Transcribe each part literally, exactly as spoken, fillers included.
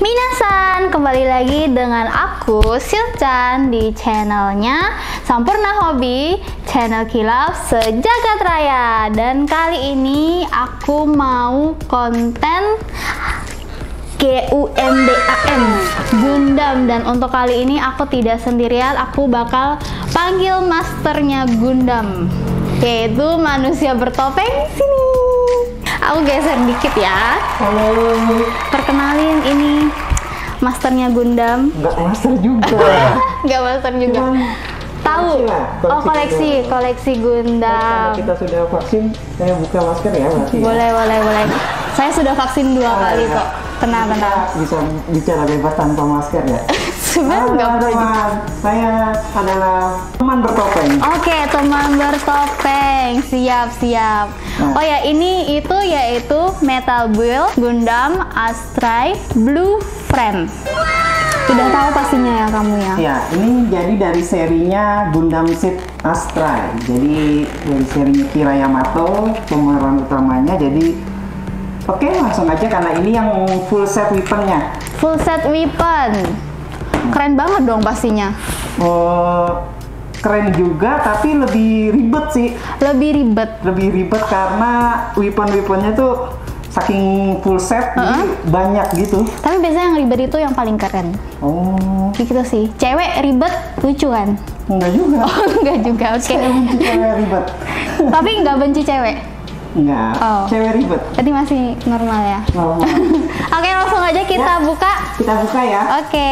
Minasan, kembali lagi dengan aku Silchan di channelnya Sampurna Hobi, channel kilap sejagat raya. Dan kali ini aku mau konten G U N D A M, Gundam. Dan untuk kali ini aku tidak sendirian, aku bakal panggil masternya Gundam, yaitu manusia bertopeng. Sini aku geser dikit ya. Halo. Perkenalin, ini masternya Gundam. Enggak master juga. Enggak master juga. Tahu? Oh, koleksi, koleksi Gundam. Kalau kita sudah vaksin, saya buka masker ya berarti. Boleh, boleh, boleh. Saya sudah vaksin dua Ah, kali ya. kok. Tenang, tenang. Bisa bicara bebas tanpa masker ya. Sebenarnya nggak Halo, perlu. teman. Saya adalah teman bertopeng. Oke, teman bertopeng. Siap, siap. Nah. Oh ya, ini itu yaitu Metal Build Gundam Astray Blue Frame. Sudah tahu pastinya ya kamu ya? Ya, ini jadi dari serinya Gundam Seed Astray. Jadi dari serinya Kira Yamato, pemeran utamanya. Jadi oke, langsung aja karena ini yang full set weaponnya. Full set weapon. Keren banget dong pastinya. Oh, keren juga, tapi lebih ribet sih. Lebih ribet. Lebih ribet karena weapon-weaponnya tuh saking full set, Uh-uh. jadi banyak gitu. Tapi biasanya yang ribet itu yang paling keren. Oh, Gitu sih. Cewek ribet lucu kan? enggak juga. Oh, enggak juga. Oke. Saya benci cewek ribet. Tapi enggak benci cewek. Enggak, Oh. cewek ribet. Berarti masih normal ya. Normal. Oke, langsung aja kita Ya. buka. Kita buka ya. Oke.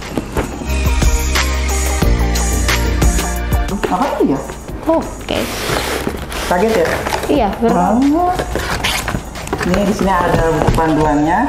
Apa ini ya? Oke. Kaget ya? Iya, ber- Oh. Ini di sini ada buku panduannya.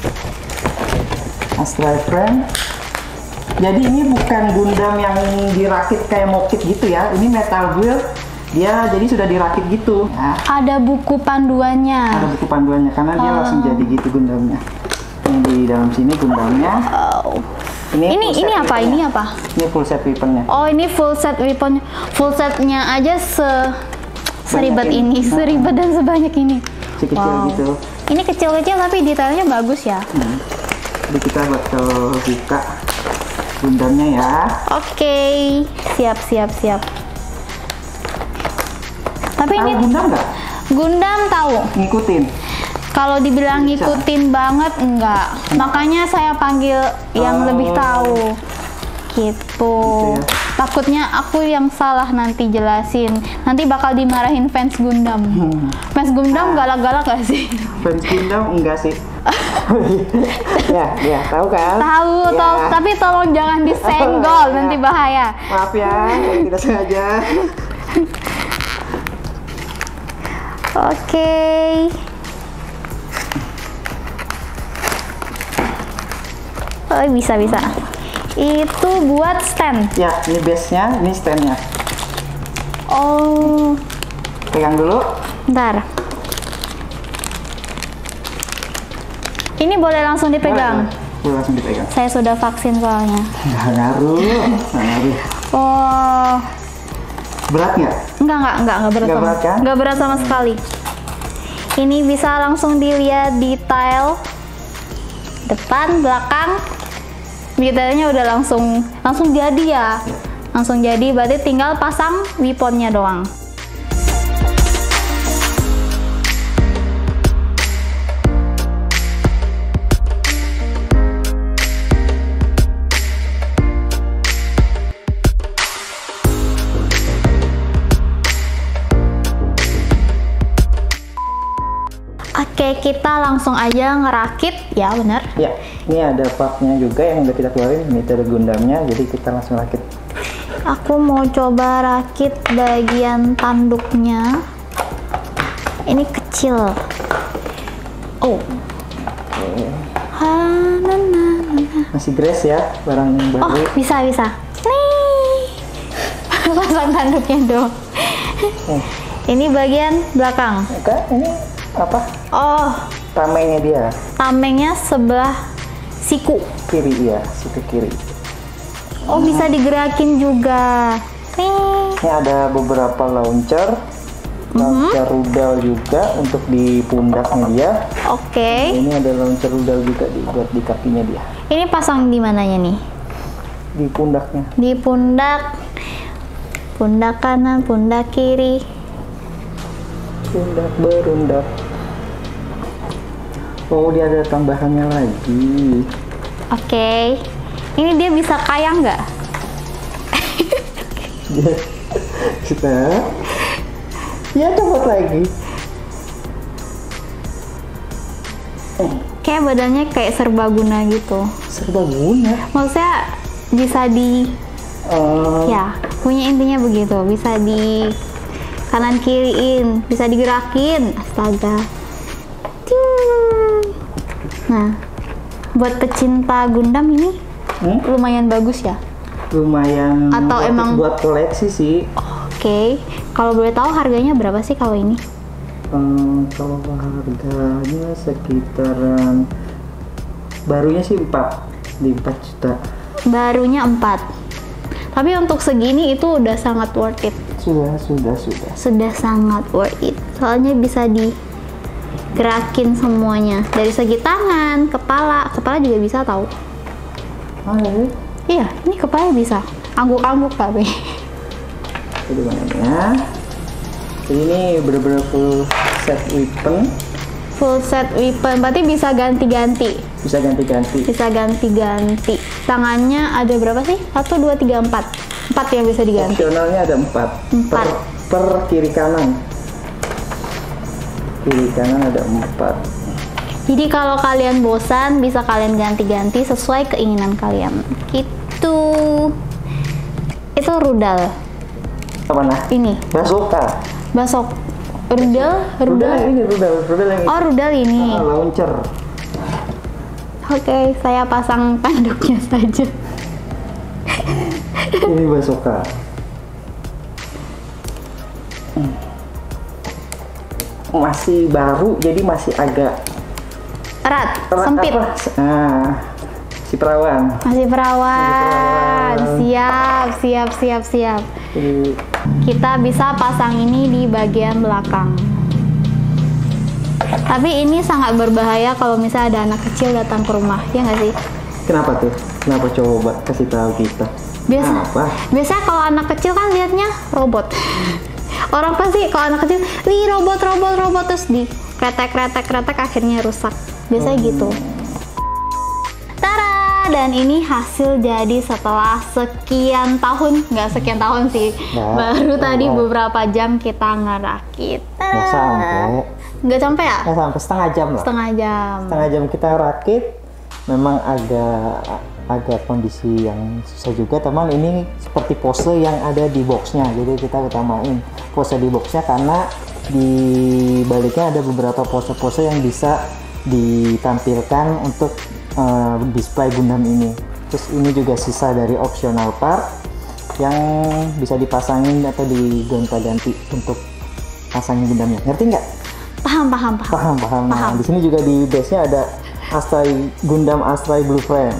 Astray Frame. Jadi ini bukan Gundam yang dirakit kayak mokit gitu ya. Ini Metal Build. Dia jadi sudah dirakit gitu. Nah, ada buku panduannya. ada buku panduannya karena dia Oh. langsung jadi gitu Gundamnya. Ini di dalam sini Gundamnya. Oh. Ini Ini full set ini apa? weaponnya. Ini apa? Ini full set weaponnya. Oh, ini full set weapon. Full setnya aja se seribet Banyak ini, ini. seribet dan sebanyak ini. Kecil-kecil Wow. gitu. Ini kecil-kecil tapi detailnya bagus ya. Hmm. Jadi kita bakal buka Gundamnya ya. Oke, siap, siap, siap. Tapi Tahu ini Gundam nggak? Gundam tahu. Ngikutin. Kalau dibilang Bisa. ngikutin banget enggak. Makanya saya panggil yang Oh. lebih tahu. Gitu. Gitu ya. Takutnya aku yang salah nanti jelasin. Nanti bakal dimarahin fans Gundam. Hmm. Fans Gundam galak-galak gak sih? Fans Gundam enggak sih? ya, ya, tahu kan? Tahu, Ya. tahu, tapi tolong jangan disenggol, Ya. nanti bahaya. Maaf ya, saya tidak sengaja. Oke. Oh, bisa bisa. Itu buat stand. Ya, ini base-nya, ini stand-nya. Oh, Pegang dulu. bentar. Ini boleh langsung dipegang. Boleh, boleh langsung dipegang. Saya sudah vaksin soalnya. Nggak ngaruh, nggak ngaruh. Oh, Berat nggak? enggak enggak enggak enggak berat Nggak sama, berat, kan? enggak berat sama sekali. Ini bisa langsung dilihat detail depan, belakang. Detailnya udah langsung langsung jadi ya. Langsung jadi, berarti tinggal pasang weaponnya doang. Oke, kita langsung aja ngerakit ya, bener? Ya, ini ada partnya juga yang udah kita keluarin. Ini ada Gundamnya, jadi kita langsung rakit. Aku mau coba rakit bagian tanduknya. Ini kecil. Oh. Ha-na-na-na. Masih grace ya, barang yang Oh, baru. bisa bisa. Nih. Pasang tanduknya dong. Eh, Ini bagian belakang. Oke, ini apa? Oh, Tamengnya dia, tamengnya sebelah siku. kiri ya, situ kiri. Oh, bisa digerakin juga. Nih. Ini ada beberapa launcher. launcher mm-hmm. rudal juga untuk di pundaknya dia. Oke. Okay. Ini ada launcher rudal juga di buat di kakinya dia. Ini pasang di mananya nih? Di pundaknya. Di pundak. Pundak kanan, pundak kiri. Pundak berundak. Oh, dia ada tambahannya lagi. Oke. Okay. Ini dia bisa kayang nggak? Kita ya coba lagi. Kayak badannya kayak serbaguna gitu. Serbaguna? Maksudnya bisa di uh... ya punya intinya begitu, bisa di kanan kiriin, bisa digerakin. Astaga. Nah, buat pecinta Gundam ini hmm? lumayan bagus ya. Lumayan. Atau buat, emang buat koleksi sih. Oke, okay. Kalau boleh tahu harganya berapa sih kalau ini? Hmm, kalau harganya sekitaran barunya sih empat di empat juta. Barunya empat. Tapi untuk segini itu udah sangat worth it. Sudah, sudah, sudah. Sudah sangat worth it. Soalnya bisa digerakin semuanya. Dari segi tangan, kepala, kepala juga bisa tahu. Oh, ya? Iya, ini kepala bisa. Angguk-angguk tapi. Jadi mana ya? Jadi ini bener-bener full set weapon. Full set weapon, berarti bisa ganti-ganti. Bisa ganti-ganti. Bisa ganti-ganti. Tangannya ada berapa sih? Satu, dua, tiga, empat. Empat yang bisa diganti. Opsionalnya ada empat. Empat. Per, per kiri kanan. Kiri kanan ada empat. Jadi kalau kalian bosan, bisa kalian ganti-ganti sesuai keinginan kalian. Gitu. Itu rudal. Apa nah? Ini. Bazooka. Basok. Rudal? Rudal? Rudal yang ini, rudal. Rudal yang ini. Oh, rudal ini. Ah, launcher. Oke, okay, saya pasang tanduknya saja. Ini bazooka. Masih baru, jadi masih agak erat, erat sempit. Apa? Nah, si perawan. Masih perawan. Masih perawan. Siap, siap, siap, siap. Jadi, kita bisa pasang ini di bagian belakang. Tapi ini sangat berbahaya kalau misalnya ada anak kecil datang ke rumah, ya nggak sih? kenapa tuh? Kenapa coba kasih tahu kita? Biasa, apa? Biasanya kalau anak kecil kan liatnya robot. Orang pasti kalau anak kecil, wih robot, robot, robot, terus di kretek, kretek, kretek akhirnya rusak. Biasanya hmm. gitu. Tara, dan ini hasil jadi setelah sekian tahun, nggak sekian tahun sih, nah, baru oh, tadi oh. beberapa jam kita ngerakit. Nggak sampai. Nggak sampai ya? Nggak sampai, setengah jam lah. Setengah jam. Setengah jam kita rakit. Memang agak agak kondisi yang susah juga, teman. Ini seperti pose yang ada di boxnya, jadi kita utamain pose di boxnya karena di baliknya ada beberapa pose-pose yang bisa ditampilkan untuk uh, display Gundam ini. Terus ini juga sisa dari optional part yang bisa dipasangin atau digonta-ganti untuk pasangin Gundamnya. Ngerti nggak? Paham, paham, paham. Paham, paham. paham. Nah, di sini juga di base-nya ada Astray Gundam Astray Blue Flame.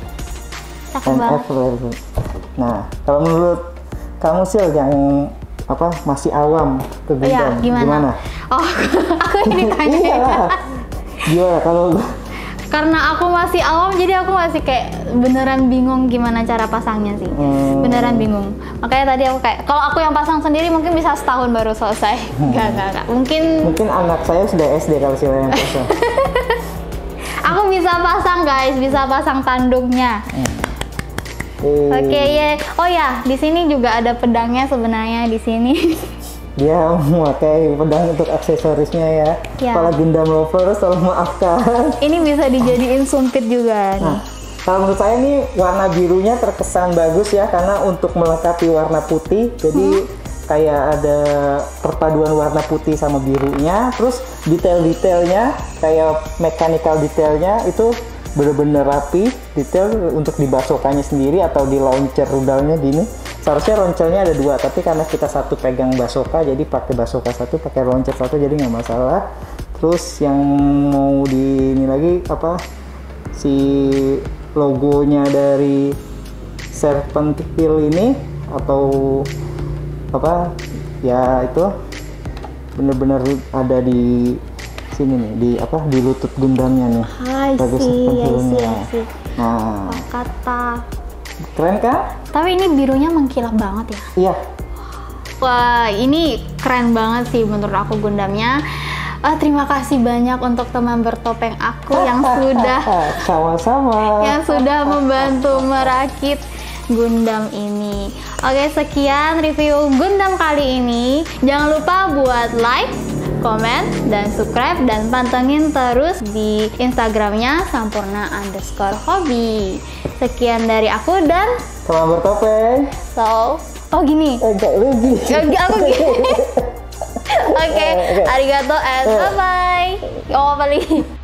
N F. Nah, kalau menurut kamu sih yang apa masih awam ke Gundam, ya, gimana? gimana? Oh, aku ini ditanya. Iya. Gimana kalau? Karena aku masih awam, jadi aku masih kayak beneran bingung gimana cara pasangnya sih. Hmm. Beneran bingung. Makanya tadi aku kayak, kalau aku yang pasang sendiri mungkin bisa setahun baru selesai. Hmm. Gak, gak, gak. Mungkin. Mungkin anak saya sudah S D kalau sih yang pasang. Aku bisa pasang guys, bisa pasang tanduknya. Hmm. Oke okay, ya, oh ya, di sini juga ada pedangnya sebenarnya di sini. Dia memakai pedang untuk aksesorisnya ya. Ya. Para Gundam lovers, tolong maafkan. Ini bisa dijadiin sumpit juga. Nah, kalau menurut saya nih warna birunya terkesan bagus ya, karena untuk melengkapi warna putih. Jadi hmm. kayak ada perpaduan warna putih sama birunya. Terus detail-detailnya, kayak mechanical detailnya itu bener-bener rapi, detail untuk di basokannya sendiri atau di launcher rudalnya gini. Seharusnya launchernya ada dua, tapi karena kita satu pegang basoka, jadi pakai basoka satu, pakai launcher satu, jadi nggak masalah. Terus yang mau di ini lagi apa si logonya dari Serpent Hill ini atau apa ya itu bener-bener ada di sini nih, di apa, di lutut Gundamnya nih. I Bagus see, I pensilnya. see, I see. Nah, Oh, kata. keren kan? Tapi ini birunya mengkilap banget ya. Iya. Wah, ini keren banget sih menurut aku Gundamnya. Ah, terima kasih banyak untuk teman bertopeng aku yang sudah Sama-sama. yang sudah membantu merakit Gundam ini. Oke, sekian review Gundam kali ini. Jangan lupa buat like, komen, dan subscribe, dan pantengin terus di Instagramnya Sampurna underscore hobi. Sekian dari aku dan Teman bertopeng. so, oh gini. Eh, enggak lebih. Gak, aku gini. Oke, arigato and bye bye. Oh, apa lagi?